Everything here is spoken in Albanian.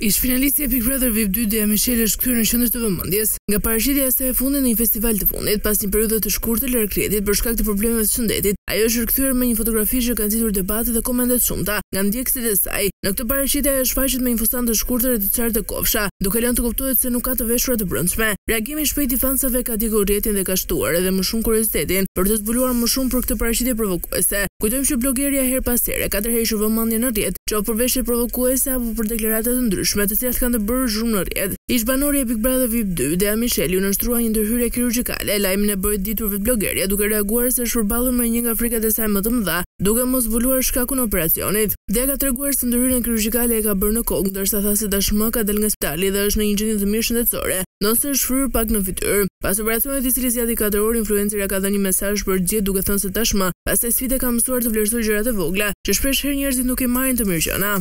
Ish finalisti e Big Brother VIP 2 Dea Michelle është kthyer në qendër të vëmendjes nga paraqitja e saj e fundit në një festival të fundit pas një periudhe të shkurtër largkretit për shkak të problemeve të shëndetit. Ajo është rikthyer me një fotografi që ka nxitur debate dhe komente të shumta nga ndjekësit e saj. Në këtë paraqitje ajo shfaqet me një fustan të shkurtër e të qartë të kofsha, duke lënë të kuptohet se nuk ka të veshura të brendshme. Reagimi i shpejt i fansave ka djegur rrjetin dhe ka shtuar edhe më shumë kuriozitetin për të zbuluar më shumë për këtë paraqitje provokuese. Kujtojmë që blogeria her pas here ka tërhequr vëmendjen në rrjet, qoftë për veshje provokuese apo për deklarata të ndryshme të cilat kanë të bërë zhurmë në rrjet. Ish banori e Big Brother VIP 2 Dea Michelle u nënshtrua një ndërhyrje kirurgjikale. Lajmin e bëri ditur vetë blogeria duke reaguar se është përballur me një nga frikat e saj më të mëdha, duke mos zbuluar shkakun e operacionit. Dea ka treguar se ndërhyrjen kirurgjikale e ka bërë në kokë, ndërsa tha se tashmë ka dalë nga spitali dhe është në një gjendje të mirë shëndetësore, ndonse është fryrë pak në fytyrë. Pas operacionit i cili zgjati 4 orë, influencerja ka dhënë një mesazh për gjithë duke thënë se tashmë, pastaj sfida ka mësuar të vlerësojë gjërat e vogla, që shpesh herë njerëzit nuk i marrin të mirë gjëna.